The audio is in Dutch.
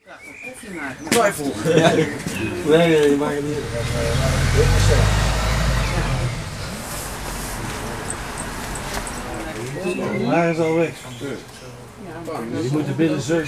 Twijfel. Nee, je maakt het niet. Hij is al weg. Je moet er binnen zo.